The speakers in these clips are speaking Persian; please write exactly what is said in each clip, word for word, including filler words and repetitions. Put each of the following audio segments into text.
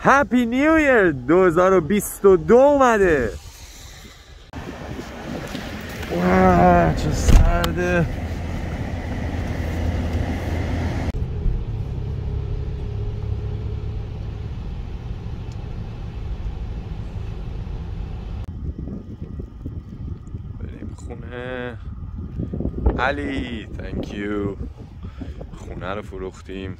هپی نیو ایر دو هزار و بیست و دو اومده. واه چه سرده. بریم خونه علی. تhank you. خونه رو فروختیم،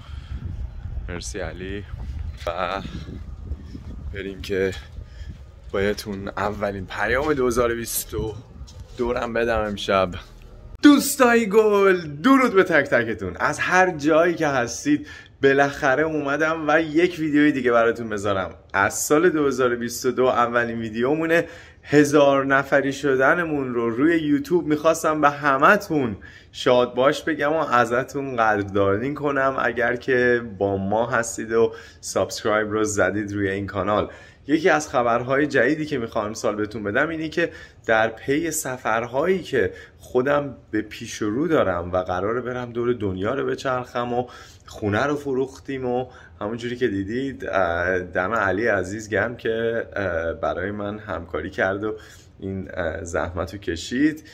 مرسی علی. و بریم که بایدتون اولین پیام دو هزار و بیست و دو رم بدم امشب. دوستای گل، درود به تک تکتون از هر جایی که هستید. بالاخره اومدم و یک ویدیوی دیگه براتون بذارم. از سال دو هزار و بیست و دو اولین ویدیومونه. هزار نفری شدنمون رو روی یوتیوب میخواستم به همتون شاد باش بگم و ازتون قدردانی کنم اگر که با ما هستید و سابسکرایب رو زدید روی این کانال. یکی از خبرهای جدیدی که میخوام سال بهتون بدم اینی که در پی سفرهایی که خودم به پیش رو دارم و قراره برم دور دنیا رو بچرخم و خونه رو فروختیم و همونجوری که دیدید دم علی عزیز گرم که برای من همکاری کرد و این زحمت رو کشید.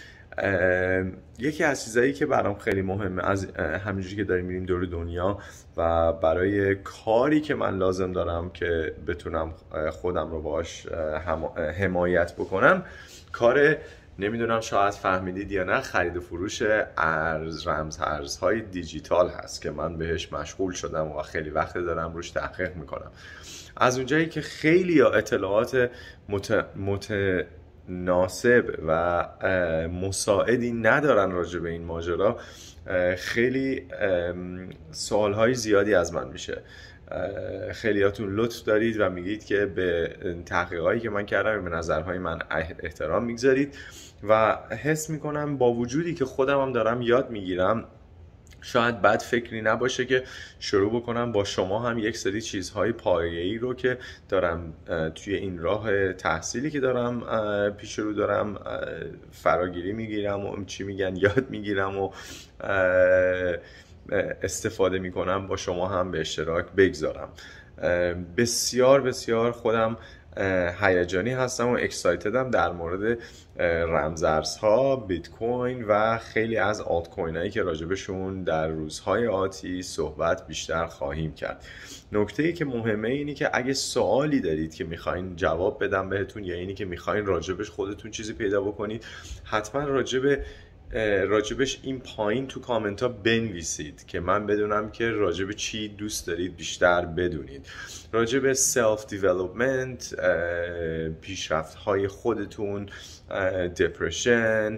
یکی از چیزایی که برام خیلی مهمه از همینجوری که داریم میریم دور دنیا و برای کاری که من لازم دارم که بتونم خودم رو باش حمایت بکنم، کار نمیدونم شاید فهمیدید یا نه، خرید و فروش ارز رمز ارزهای دیجیتال هست که من بهش مشغول شدم و خیلی وقت دارم روش تحقیق میکنم. از اونجایی که خیلی یا اطلاعات مت... متناسب و مساعدی ندارن راجع به این ماجرا، خیلی سوالهای زیادی از من میشه. خیلیاتون لطف دارید و میگید که به تحقیقاتی که من کردم به نظرهای من احترام میگذارید و حس میکنم با وجودی که خودم هم دارم یاد میگیرم شاید بد فکری نباشه که شروع بکنم با شما هم یک سری چیزهای پایه‌ای رو که دارم توی این راه تحصیلی که دارم پیش رو دارم فراگیری میگیرم و چی میگن یاد میگیرم و استفاده میکنم با شما هم به اشتراک بگذارم. بسیار بسیار خودم هیجانی هستم و اکسایتدم در مورد رمزارزها، بیت کوین و خیلی از آلت کوین هایی که راجبشون در روزهای آتی صحبت بیشتر خواهیم کرد. نکته ای که مهمه اینی که اگه سوالی دارید که میخواین جواب بدم بهتون یا اینی که میخواین راجبش خودتون چیزی پیدا بکنید، حتما راجب راجبش این پایین تو کامنت ها بنویسید که من بدونم که راجب چی دوست دارید بیشتر بدونید. راجب سلف دیولپمنت، پیشرفت های خودتون، دپرشن،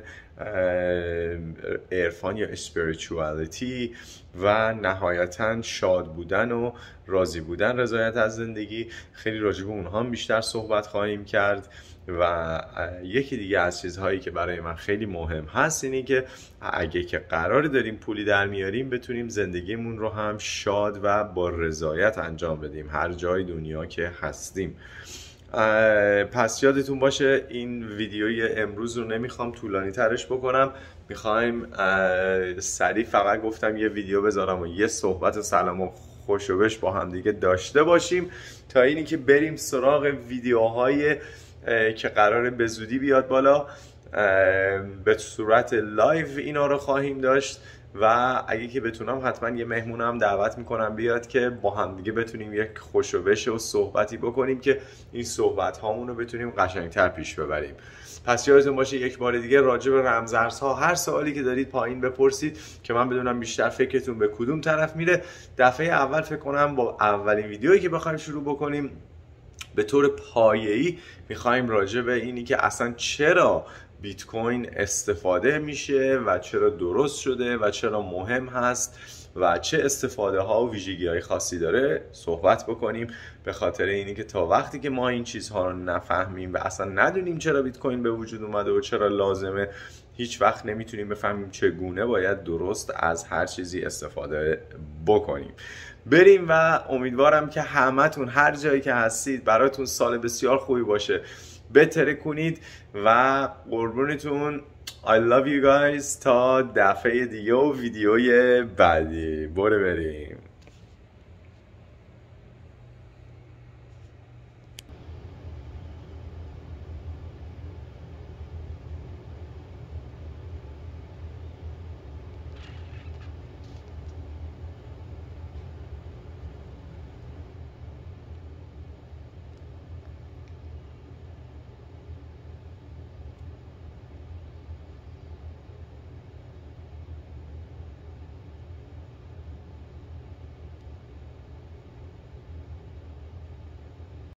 عرفان یا اسپریچوالیتی و نهایتا شاد بودن و راضی بودن، رضایت از زندگی، خیلی راجب اونها هم بیشتر صحبت خواهیم کرد. و یکی دیگه از چیزهایی که برای من خیلی مهم هست اینه که اگه که قرار داریم پولی در میاریم بتونیم زندگیمون رو هم شاد و با رضایت انجام بدیم هر جای دنیا که هستیم. پس یادتون باشه این ویدیوی امروز رو نمیخوام طولانی ترش بکنم، میخوایم سریع فقط گفتم یه ویدیو بذارم و یه صحبت و سلام و خوشوبش با هم دیگه داشته باشیم تا اینی که بریم سراغ ویدیوهای که قراره به زودی بیاد بالا. به صورت لایو اینا رو خواهیم داشت و اگه که بتونم حتما یه مهمونم دعوت میکنم بیاد که با هم دیگه بتونیم یک خوشوبش و صحبتی بکنیم که این صحبت هامون رو بتونیم قشنگتر پیش ببریم. پس یادتون باشه یک بار دیگه راجع به رمزارزها هر سوالی که دارید پایین بپرسید که من بدونم بیشتر فکرتون به کدوم طرف میره. دفعه اول فکر کنم با اولین ویدیویی که بخوایم شروع بکنیم به طور پایه‌ای میخوایم راجع به اینی که اصلا چرا بیت کوین استفاده میشه و چرا درست شده و چرا مهم هست و چه استفاده ها و ویژگی های خاصی داره صحبت بکنیم. به خاطر اینی که تا وقتی که ما این چیزها رو نفهمیم و اصلا ندونیم چرا بیت کوین به وجود اومده و چرا لازمه، هیچ وقت نمیتونیم بفهمیم چگونه باید درست از هر چیزی استفاده بکنیم. بریم و امیدوارم که همتون هر جایی که هستید براتون سال بسیار خوبی باشه، بهتره کنید و قربونتون. I love you guys تا دفعه دیگه و ویدیوی بعدی. برو بریم.